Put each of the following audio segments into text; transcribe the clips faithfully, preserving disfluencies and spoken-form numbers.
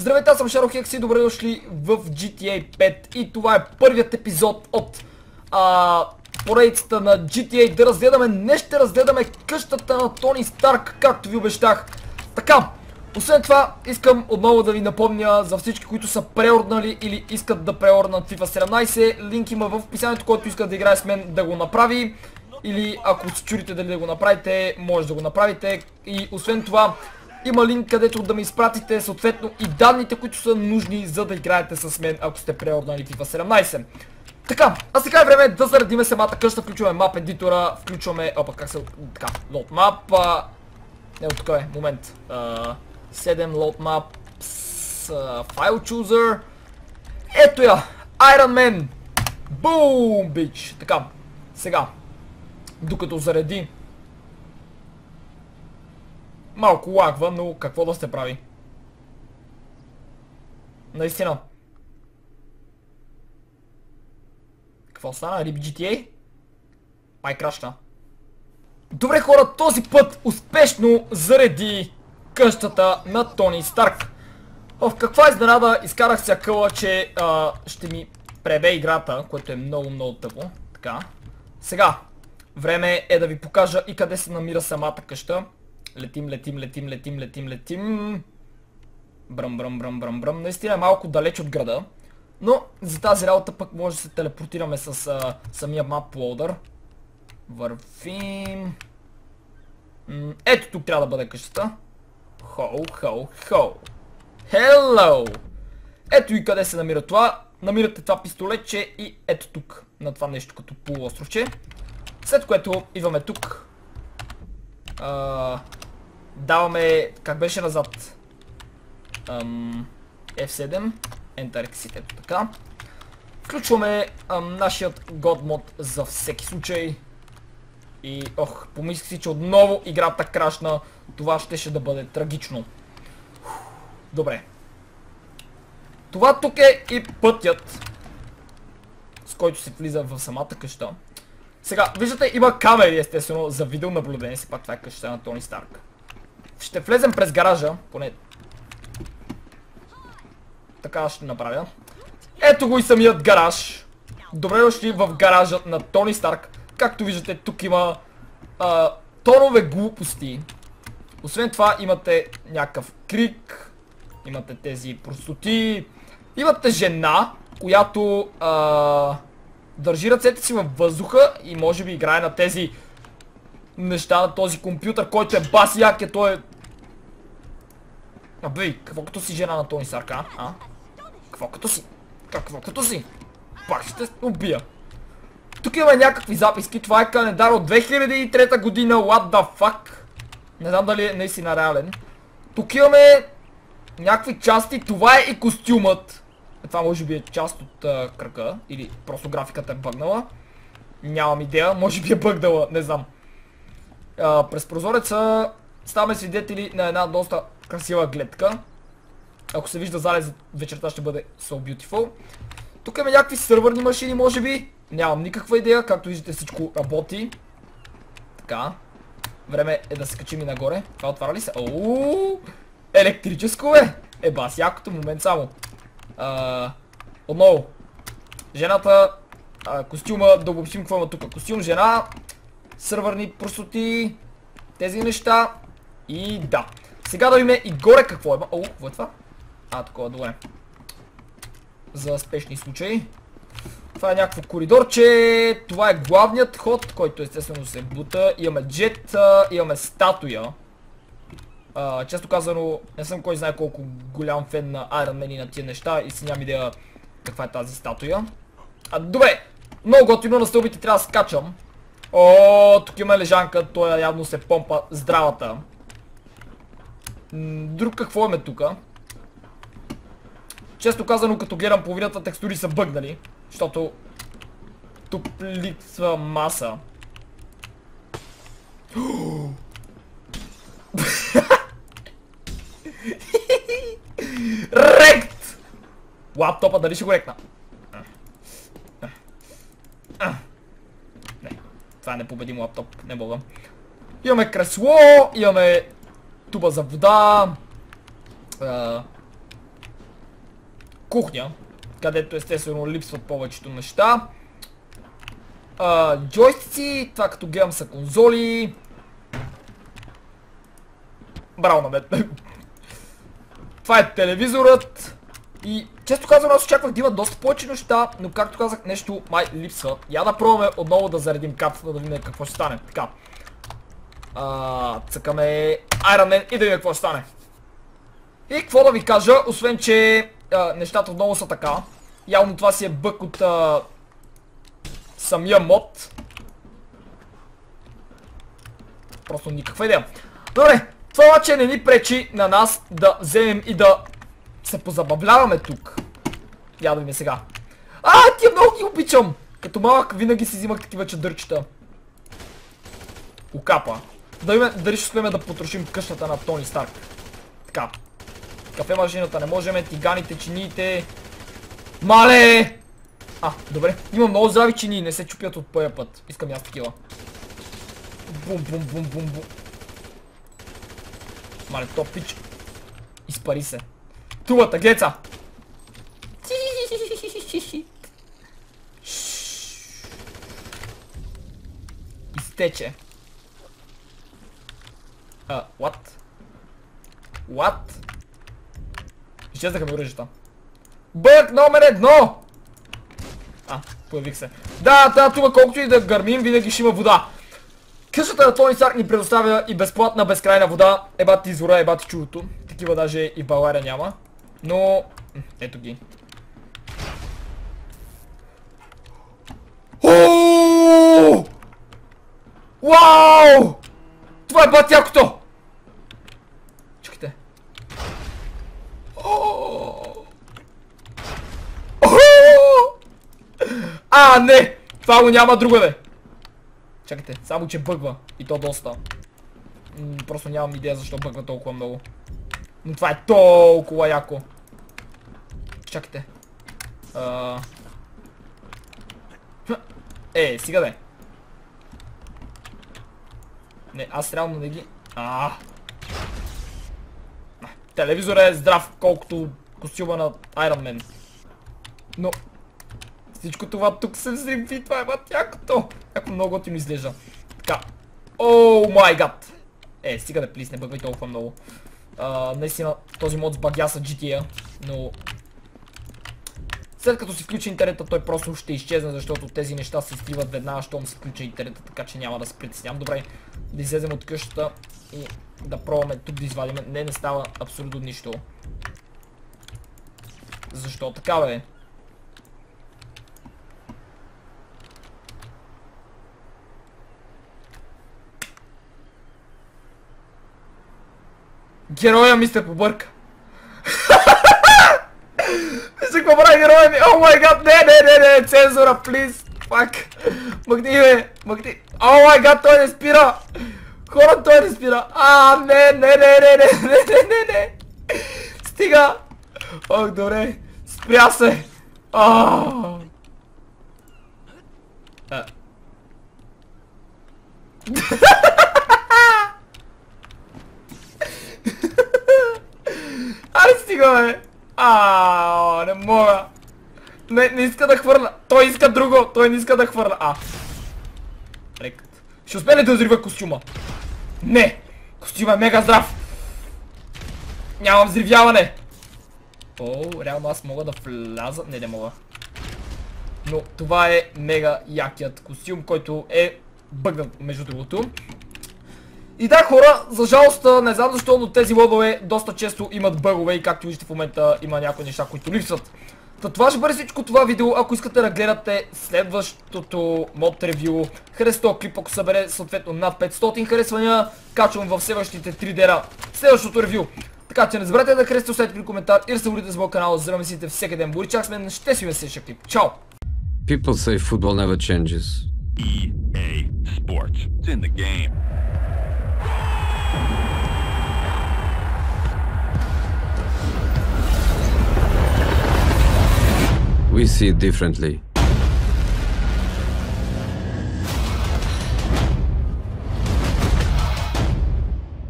Здравейте, аз съм Шарохекс и добре дошли в джи ти ей пет и това е първият епизод от а, поредицата на джи ти ей. Да разгледаме, не ще разгледаме къщата на Тони Старк, както ви обещах. Така, освен това искам отново да ви напомня за всички, които са преорднали или искат да преорднат FIFA седемнайсет. Линк има в описанието, който иска да играе с мен да го направи. Или ако се чудите дали да го направите, може да го направите. И освен това има линк, където да ми изпратите съответно и данните, които са нужни, за да играете с мен, ако сте преорднали FIFA седемнайсет. Така, а сега е време да заредиме самата къща. Включваме map едитора, включваме... Опа, как се... Така, load map... А... Не, от тук е, момент. А... седем load map... File chooser... Ето я! Iron Man! Boom, бич! Така, сега... Докато зареди... Малко лагва, но какво да се прави? Наистина. Какво стана? Рип джи ти ей? Май крашна. Добре хора, този път успешно зареди къщата на Тони Старк. В каква изненада изкарах се акъла, че а, ще ми пребе играта, което е много много тъпо. Така. Сега, време е да ви покажа и къде се намира самата къща. Летим, летим, летим, летим, летим, летим. Бръм, бръм, бръм, бръм, бръм. Наистина е малко далеч от града. Но за тази работа пък може да се телепортираме с а, самия map loader. Вървим. М ето тук трябва да бъде къщата. Хоу, хоу, хоу. Hello! Ето и къде се намира това. Намирате това пистолетче и ето тук. На това нещо като полуостровче. След което идваме тук. А, даваме... Как беше назад? Ам, еф седем. Enter Exit, ето така. Включваме ам, нашият God Mod за всеки случай. И ох, помислих си, че отново играта крашна. Това ще ще да бъде трагично. Добре. Това тук е и пътят, с който се влиза в самата къща. Сега, виждате, има камери естествено за видеонаблюдение. Си пак това е къщата на Тони Старк. Ще влезем през гаража, поне така ще направя. Ето го и самият гараж. Добре дошли в гаража на Тони Старк. Както виждате, тук има а, тонове глупости. Освен това имате някакъв крик. Имате тези простоти. Имате жена, която а, държи ръцете си във въздуха и може би играе на тези неща, на този компютър, който е бас як е, той е... А бей, какво като си жена на Тони Старк, а? а? Какво като си? Какво като си? Пак ще убия. Тук има някакви записки, това е календар от две хиляди и трета година, what the fuck? Не знам дали е наистина реален. Тук имаме някакви части, това е и костюмът. Това може би е част от uh, кръка, или просто графиката е бъгнала. Нямам идея, може би е бъгнала, не знам. Uh, през прозореца ставаме свидетели на една доста красива гледка. Ако се вижда залез, вечерта ще бъде so beautiful. Тук има някакви сървърни машини, може би. Нямам никаква идея, както виждате всичко работи. Така. Време е да се качим и нагоре. Това отваря ли се? Ооо! Електрическо е! Е бас, якото, момент само. А, отново. Жената, а, костюма, да обобщим какво има тук. Костюм, жена, сървърни простоти, тези неща. И да. Сега да видим и горе какво има. О, какво е това? А, такова, добре. За спешни случаи. Това е някакво коридорче. Това е главният ход, който естествено се бута. Имаме джет, имаме статуя. А, често казано, не съм кой знае колко голям фен на Iron Man и на тия неща и си нямам идея каква е тази статуя. А, добре, много готино, на стълбите трябва да скачам. О, тук има лежанка, той явно се помпа здравата. Друг какво имаме тука? Често казано, като гледам, половината текстури са бъгнали, защото тук липсва маса. Рект! Лаптопа дали ще го рекна? Не, това е непобедим лаптоп, не мога. Имаме кресло, имаме туба за вода. кухня, където естествено липсват повечето неща. А, джойстици, това като гледам са конзоли. Браво на мен. Това е телевизорът. И често казвам, аз очаквах да има доста повече неща, но както казах, нещо май липсва. Я да пробваме отново да заредим картата, да видим какво ще стане. Така. А, цъкаме Iron Man и да видим какво ще стане. И какво да ви кажа, освен че а, нещата отново са така. Явно това си е бък от а, самия мод. Просто никаква идея. Добре, това обаче не ни пречи на нас да вземем и да се позабавляваме тук. Я да видим сега. А, тия много ги обичам! Като малък винаги си взимах такива чадърчета. Окапа. Да видим дали ще успеем да потрошим къщата на Тони Старк. Така. Кафе машината не можем, тиганите, чиниите. Мале! А, добре. Има много здрави чинии, не се чупят от първия път. Искам аз такива. Бум, бум, бум, бум, бум. Мале, топ пич. Изпари се. Тумата, геца! Изтече. А, what? What? Изчезнаха ми оръжията. Бък номер едно! А, появих се. Да, да, тук колкото и да гърмим, винаги ще има вода. Къщата на Тони Старк ни предоставя и безплатна безкрайна вода. Ебати извора, ебати чудото. Такива даже и в България няма. Но... ето ги. Ооо! Вау! Това е батякото! Чакайте. А, не! Това го няма другаде. Чакайте, само че бъгва. И то доста. М, просто нямам идея защо бъгва толкова много. Но това е толкова яко. Чакайте. А... Е, стига бе. Не, аз реално не ги... А. Телевизорът е здрав, колкото костюма на Iron Man. Но... всичко това тук се взриви, това е бат якото. Яко много готино изглежда. Така. Оу май гад. Е, стига да плис, не бъгвай толкова много. А, наистина този мод сбагяса джи ти ей, но... след като си включи интернета, той просто ще изчезне, защото тези неща се изтриват веднага, щом се включи интернета, така че няма да се притеснявам. Добре, да излезем от къщата и да пробваме тук да извадим. Не, не става абсолютно нищо. Защо така бе? Героя ми се побърка. Вижте какво прави героя ми. О май гад, не, не, не, не, цензура, плиз. Фак. Мъгни бе, мъгни. О май гад, той не спира. Хора, той не спира. А, не, не, не, не, не, не, не, не, не. Стига. Ох, добре. Спря се. Аааа. Ай, стига бе! Аааа, не мога! Не, не иска да хвърля! Той иска друго! Той не иска да хвърля! А! Рекът. Ще успее ли да взрива костюма? Не! Костюма е мега здрав! Нямам взривяване! О, реално аз мога да вляза... Не, не мога. Но това е мега якият костюм, който е бъгнат между другото. И да, хора, за жалост, не знам защо, но тези лобове доста често имат бъгове и както виждате в момента има някои неща, които липсват. Та това ще бъде всичко това видео. Ако искате да гледате следващото мод ревю, харесате този клип, ако събере съответно над петстотин харесвания, качвам в следващите три дена следващото ревю. Така че не забравяйте да харесате, оставите при коментар и да се абонирате за моят канал, за да ме следите всеки ден. Бори чак с мен, ще си видим следващия клип. Чао! People say football never changes. E A Sports. It's in the game. We see it differently.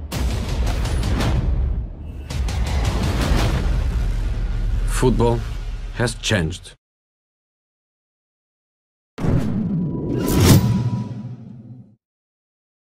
Football has changed.